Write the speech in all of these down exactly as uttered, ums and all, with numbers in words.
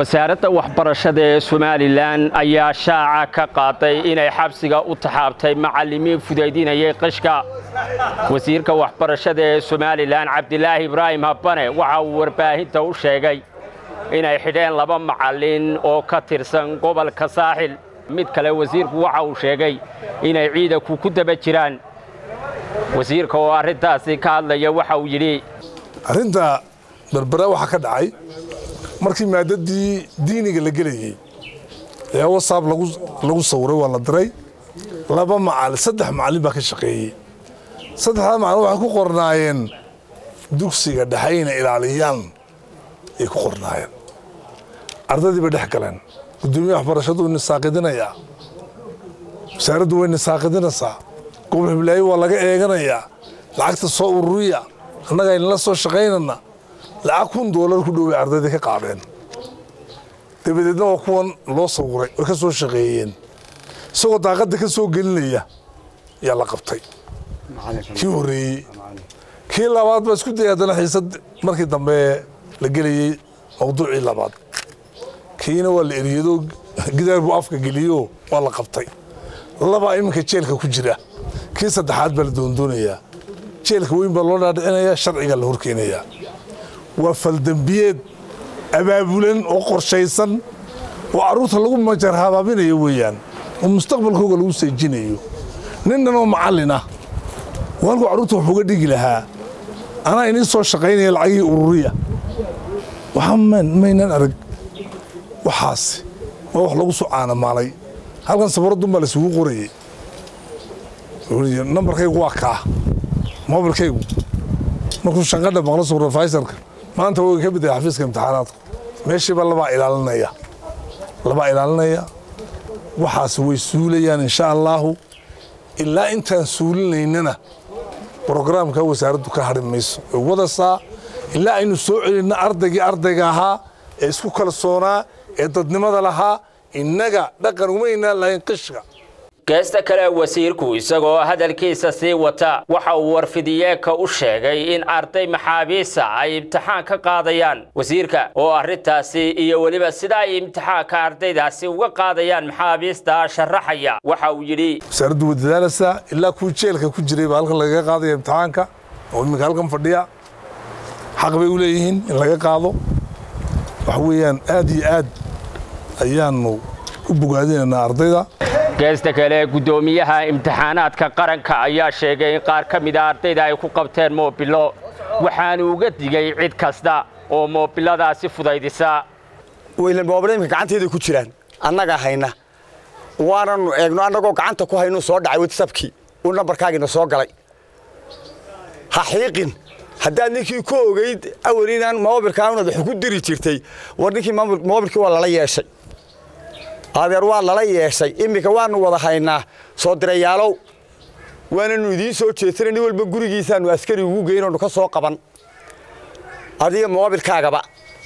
wasaaradda waxbarashada ee Somaliland ayaa shaaca ka qaaday inay xabsiga u taxaabtay macallimiin fudaydinayay qishka. wasiirka waxbarashada ee Somaliland Cabdilaahi Ibraahim Habane waxa uu warbaahinta u sheegay inay xidheen laba macallin oo ka tirsan gobolka Saaxil. mid kale wasiirku waxa uu sheegay inay ciidanku ku daba jiraan. wasiirka oo arrintaasi ka hadlaya waxa uu yiri arrinta berbera waxa ka dhacay markii maadadii diiniga la galayay ee WhatsApp lagu lagu sawiray waa la diray laba macallin saddex macallin baa ka shaqeeyay saddexda macallin waxa ku qornaayeen dugsiga dhaxayna ilaaliyaan ay ku qornaayeen ardadii ba dhex galeen gudoomiyaha waxbarashadu in saaqidinaya wasaaraddu way saaqidinaysaa gobol hiblaayo waa laga eeganayaa lacagta soo ururiya annaga in la soo shaqeynana lacag kun dollar ku dhow ardayda ka qaadeen dabadeedna waa kuwan loo sawiray oo ka soo shaqeeyeen isagoo daaqada ka soo gelinaya yaa la qabtay kii horeeyay kii labaad ba isku dayadana xiisad markii dambe la gelayay mawduucii labaad kiina waa la eriyado gidaar buu afka geliyo waa la qabtay laba iminka jeelka ku jira kii saddexaad baa la doondoonaya jeelka weyn baa loo dhaadhicinaya sharciga la horkeenaya waa faldambiyeed abaabulan oo qorshaysan oo aruurta lagu majar habaabinayo weeyaan oo mustaqbalkooda lagu seejinayo ninna oo macallin ah walku aruurta wuxuu uga dhigi lahaa ana inii soo shaqeynaya lacagii ururiya waxaan maynan arag waxaas oo wax lagu soo caanamaalay halkan safaradu ma la isugu qorayay numberkaygu waa kaa mobilkaygu markuu shanqadha maqlo supervisorka maanta way ka biday xafiiska imtixaanaadka meeshiiba laba ilaalinaya laba ilaalinaya waxaas way suulayaan insha Allah ilaa intaan suulinaynana programka wasaaraddu ka harimayso wadasa ilaa aynu soo celinna ardaygii ardayga ahaa ee isku kalsoonaa ee dadnimada lahaa innaga dhaqan umayna lahayn qishka geesta kale wasiirku isagoo hadalkiisa sii wata waxa uu warfidiyeeka u sheegay in arday maxaabiisa ay imtixaan ka qaadayaan wasiirka oo arrintaasi iyo waliba sida ay imtixaanka ardaydaasi uga qaadayaan maxaabiista sharaxaya waxa uu yiri wasaaraddu wadaalasa ilaa ku jeelka ku jiray baa halkan laga qaadayo imtixaanka oo imika halkan fadhiya xaq bay u leeyihiin in laga qaado wax weeyaan aad iyo aad ayaanu u bogaadinaynaa ardayda geesta kale gudoomiyaha imtixaanaadka qaranka ayaa sheegay in qaar ka mid ah ardayda ay ku qabteen moobilo waxaanu uga digay cid kasta oo moobiladaasi fudaydisa weyna moobileemka gacanteeda ku jiraan annaga hayna waananu eegno annagoo gacanta ku hayno soo dhacay WhatsAppkii uu nambarkaagiina soo galay ha xiiqin haddaad ninkii ku ogeyd awaliinaan moobilkaanad wax ku diri jirtay war ninkii moobilkii waa lala yeeshay adeer waa lala yeeshay imika waanu wada haynaa soo dirayaalow waananu idiin soo jeedsanay nin walba gurigiisaanu askari ugu geynayno ka soo qaban adiga moobilkaagaba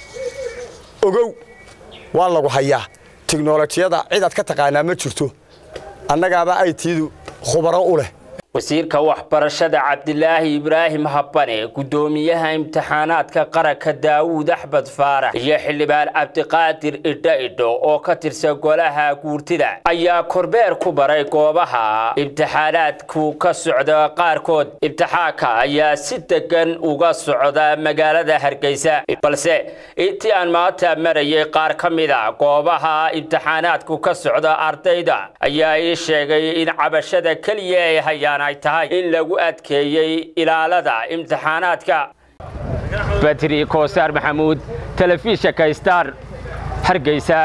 ogow waa lagu hayaa tiknoolajiyada cid aad ka taqaanaa ma jirto annagaaba ay tiidu khubaro u leh wasiirka waxbarashada Cabdilaahi Ibraahim Habane gudoomiyaha imtixaanaadka qaranka Daawud Axmed Faarax iyo xildhibaan Cabdiqaadir Idha-Idho oo ka tirsan golaha guurtida ayaa korbeer ku baray goobaha imtixaanaadku ka socda qaarkood imtixaanka ayaa si degan uga socda magaalada Hargeysa balse intii aan maanta marayay qaar ka mid ah goobaha imtixaanaadku ka socda ardayda ayaa ii sheegay in cabashada kaliya ay hayaan ay tahay in lagu adkeeyay ilaalada imtixaanaadka. Batri Koosar Maxamuud, Telefishinka Star, Hargeysa.